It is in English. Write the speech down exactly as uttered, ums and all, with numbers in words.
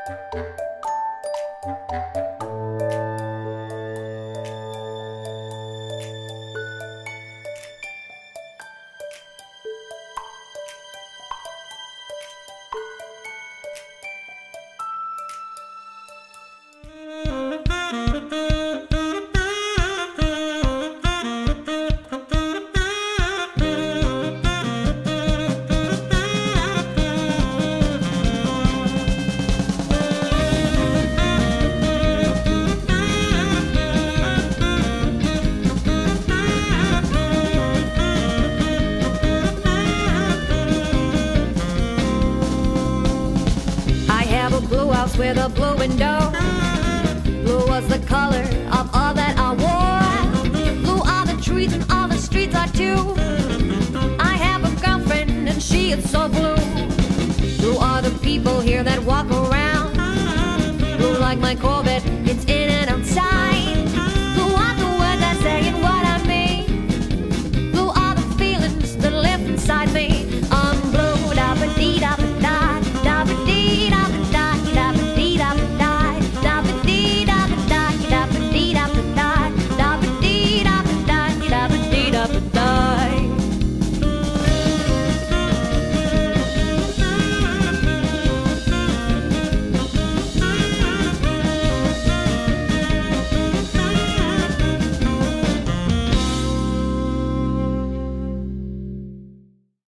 With a blue window. Blue was the color of all that I wore. Blue are the trees and all the streets are too. I have a girlfriend and she is so blue. Blue are the people here that walk around. Blue like my Corvette